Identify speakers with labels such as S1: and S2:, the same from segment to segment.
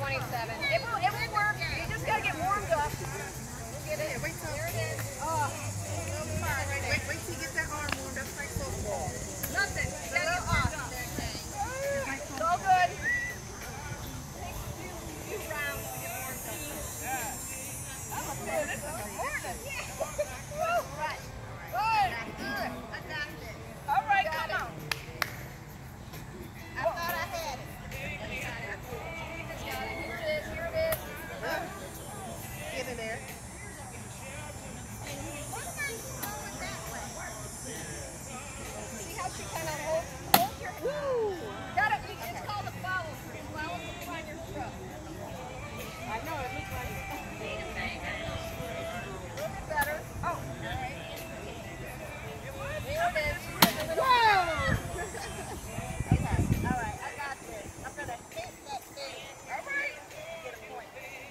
S1: 27. It will work. You just got to get warmed up. We'll get it. Wait till there it is. Oh. Wait till you get that arm warmed up like football. Nothing. You got to get warmed up. It's all good. It takes a few rounds to get warmed up. Yeah. I'm a fan. This is important. Yeah. Woo. Right. Good. Good. I got it. All right, come on. I thought I had it. Here it is. Get in there. See how she kind of holds your... Woo! Got it. It's called a follow through. Follow through on your throat. I know, it looks like it. A little bit better. Oh, all right. There it is. Whoa! Okay, all right. I got this. I'm going to hit that thing. All right. Get a point.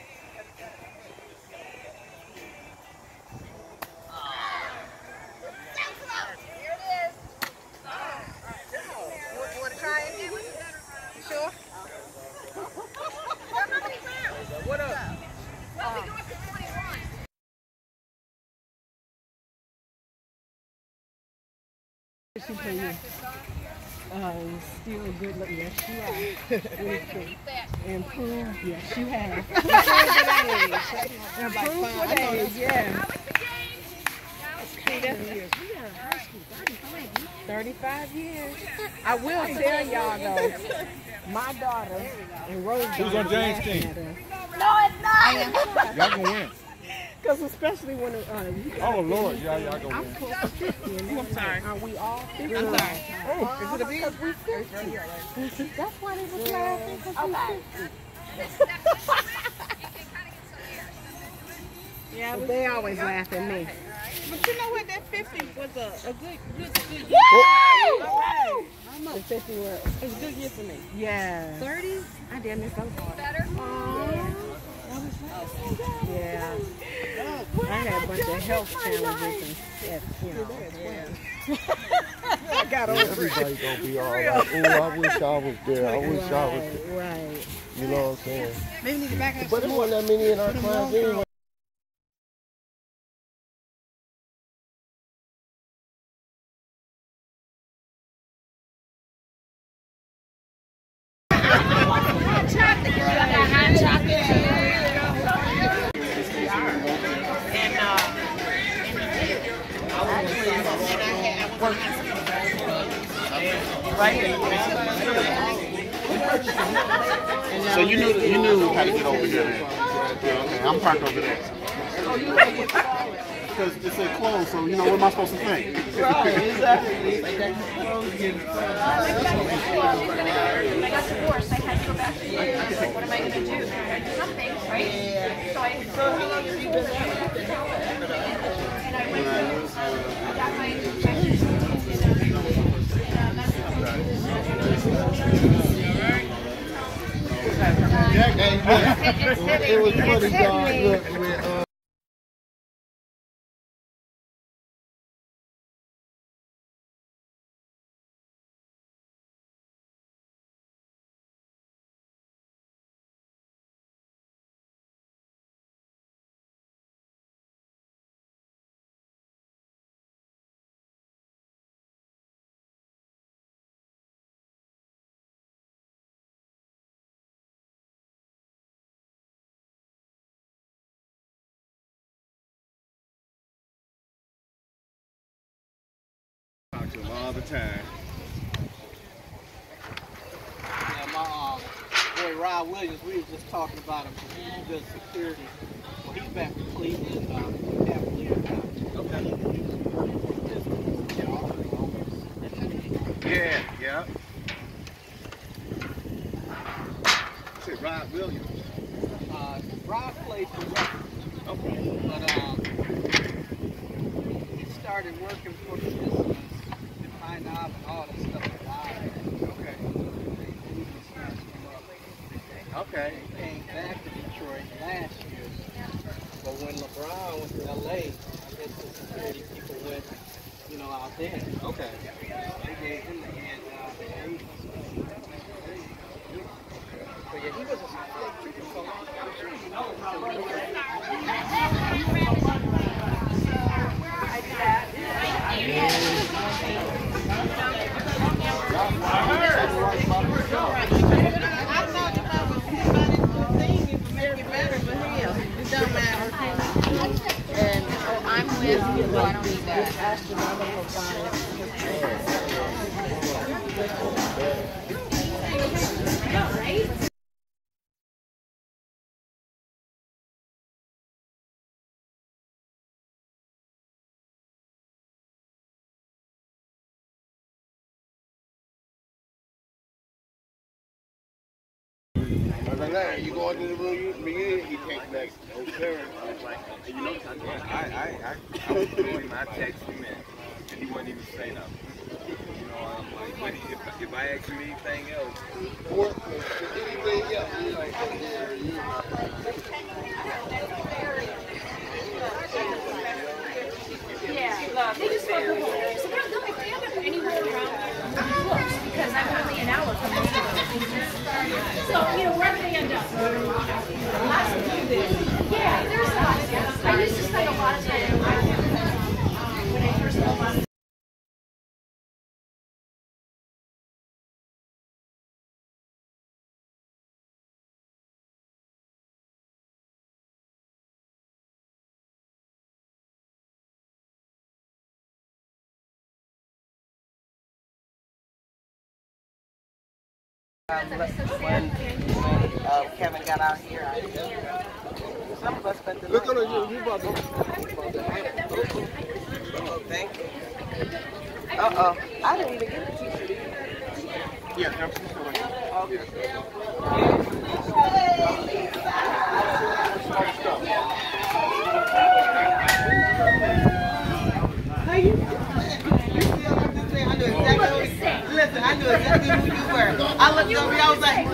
S1: Here it is. All right. You want to try it? You sure? How many rounds? What up? Well, we go up to 21.
S2: She for you. Still good looking. Yes, you are. Improved. Yes, you have. Improved for days. Yeah. 35 years. I will tell y'all though, my daughter and Rose.
S3: Who's on James' team?
S1: No, it's not.
S3: Y'all can win.
S2: Because especially when
S3: oh Lord, y'all can win.
S2: I'm close to 50. I'm sorry. Are we all 50?
S3: I'm sorry.
S2: Oh, is it a because we 50. That's why they was laughing. Yeah, but they always laugh at me.
S4: But you know what? That 50 was a good year.
S2: Woo!
S4: All right.
S2: The 50 was
S4: It was a good year for me.
S2: yeah.
S4: 30?
S2: I damn near fell apart.
S1: Better?
S2: Yeah. I had a bunch of health challenges and I got over
S5: Everybody gonna be all right. Oh, I wish I was there. I wish I was there.
S2: Right.
S5: You know what I'm saying?
S4: Maybe we need to back up.
S5: But there wasn't that many in our class anyway.
S6: So you knew how to get over here then? Yeah, okay. I'm parked over there. Because it said closed, so you know, what am I supposed to think?
S4: Right, exactly.
S1: I got divorced. I had to go back to the UK. What am I going to do? Something, right? Yeah. So how long have you been and I went to, I got my
S5: It was funny, dog. Look, when,
S3: Talk to him all the time.
S4: Yeah, my boy Rod Williams, we were just talking about him. He's good security. Well, he's back to Cleveland.
S3: Yeah, yeah. Say Rod Williams.
S4: Rod played for Redford.
S3: Okay.
S4: But he started working for the business to find out all that stuff live.
S3: Okay. Okay.
S4: He came back to Detroit last year. But when LeBron went to LA, I guess the security people went, out there.
S3: Okay.
S4: They gave him the hand job. But yeah, he was a
S1: don't need that.
S3: You go into the room, he takes back.
S7: You know, I was doing my text him and he wouldn't even say nothing. You know, I'm like, but if I ask him anything else,
S8: Yeah, they just want to go. So they'll end up anywhere around close because I'm only an hour from most of them. So, you know, wherever they end up. Lots of do this. Yeah, there's lots. I used to spend a lot of time when I first moved on.
S2: When Kevin got out here, some of us spent the night.
S5: Look at you about to.
S2: Thank you. I didn't even get the t-shirt.
S3: Yeah, absolutely.
S2: How you? Listen, I knew exactly who you were. I looked over you, I was like,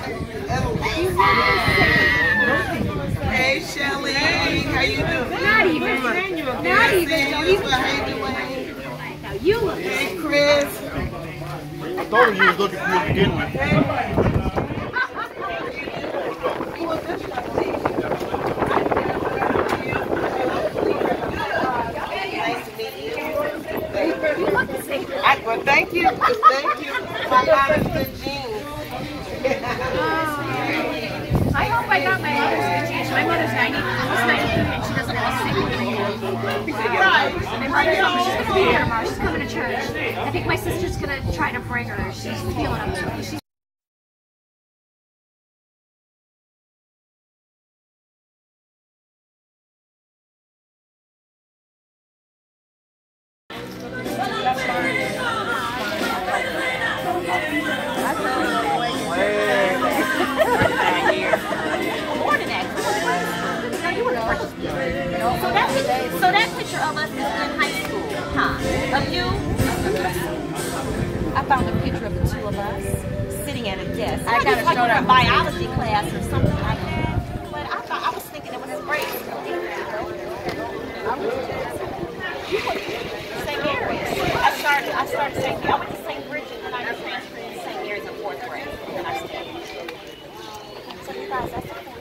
S2: hey, Shelly, how you doing?
S8: Not even. Not even. Don't even.
S2: How you doing?
S8: Now you look.
S2: Hey, Chris.
S5: I thought you was looking for me to begin with.
S2: Well, thank you. Thank you. My God, it's good jeans.
S8: I hope I got my mother's good jeans. My mother's 90, almost 90, and she doesn't have a single thing. Right. My mother told me she's going to be here tomorrow. She's coming to church. I think my sister's going to try to bring her. She's feeling up to it.
S9: So that picture of us is in high school, huh? Of you? I found a picture of the two of us sitting at a desk. I got like in a biology class or something like that. But I was thinking it was great. St. Mary's. I started St. Mary's. I went to St. Bridget and then I transferred to St. Mary's in 4th grade. And then I stayed. So you guys, that's okay.